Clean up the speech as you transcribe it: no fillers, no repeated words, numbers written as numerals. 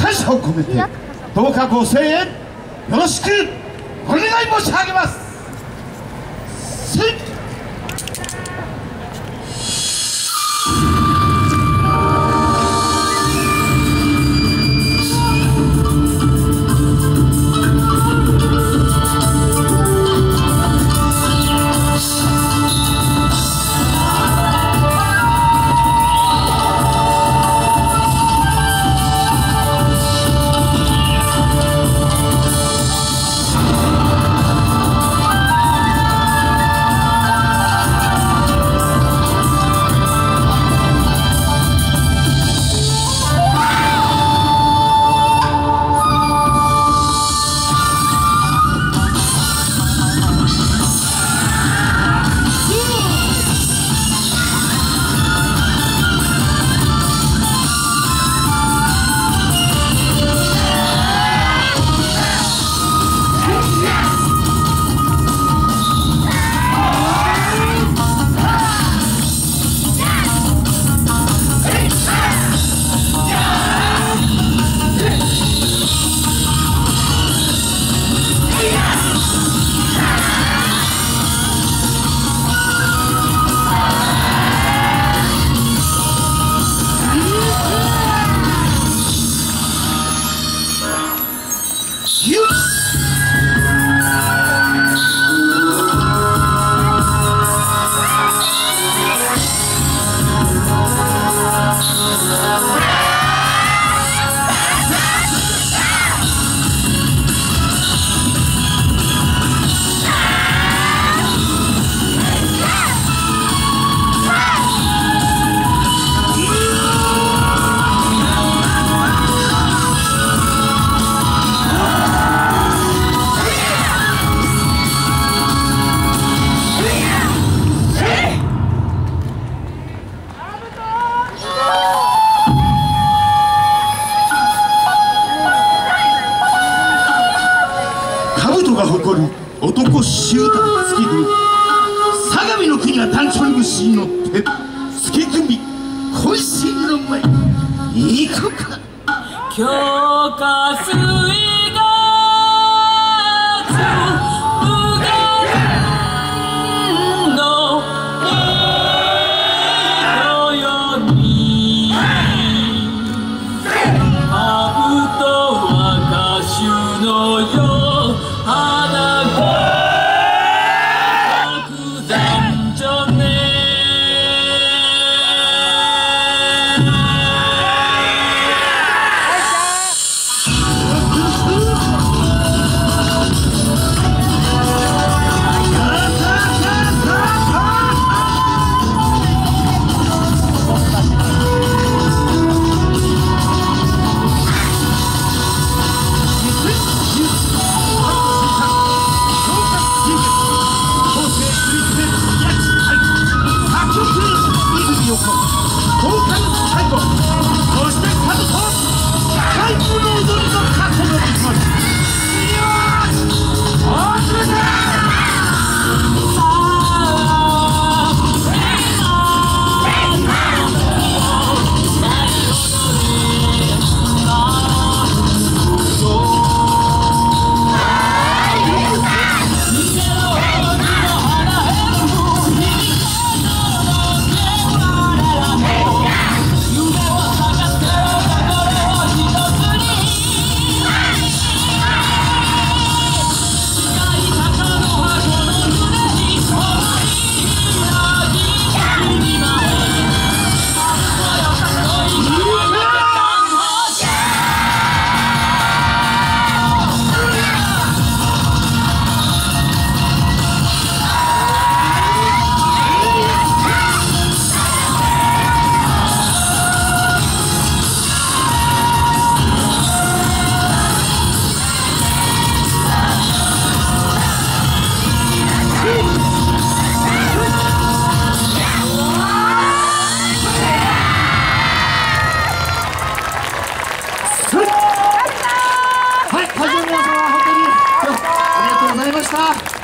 感謝を込めてどうかご声援よろしくお願い申し上げます。兜が誇る男集団月組、相模の国は単調に虫に乗って月組渾身の前に行くか。 強化水月無限の色よに兜は歌手のよ花が白山じゃねはい、会場の皆様、本当にありがとうございました。